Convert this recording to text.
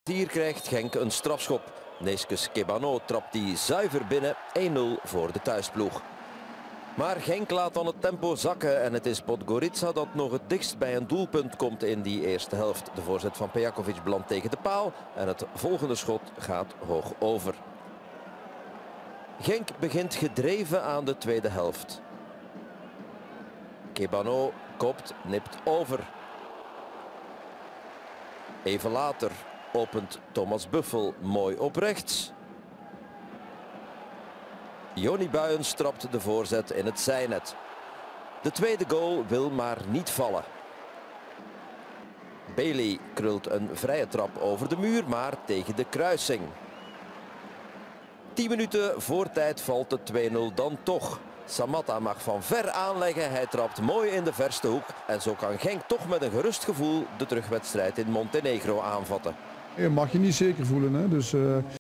Hier krijgt Genk een strafschop. Neeskens Kebano trapt die zuiver binnen. 1-0 voor de thuisploeg. Maar Genk laat dan het tempo zakken en het is Podgorica dat nog het dichtst bij een doelpunt komt in die eerste helft. De voorzet van Pejakovic belandt tegen de paal en het volgende schot gaat hoog over. Genk begint gedreven aan de tweede helft. Kebano kopt, nipt over. Even later opent Thomas Buffel mooi op rechts. Joni Buijens trapt de voorzet in het zijnet. De tweede goal wil maar niet vallen. Bailey krult een vrije trap over de muur, maar tegen de kruising. 10 minuten voor tijd valt de 2-0 dan toch. Samatta mag van ver aanleggen, hij trapt mooi in de verste hoek. En zo kan Genk toch met een gerust gevoel de terugwedstrijd in Montenegro aanvatten. Je mag je niet zeker voelen, hè? Dus,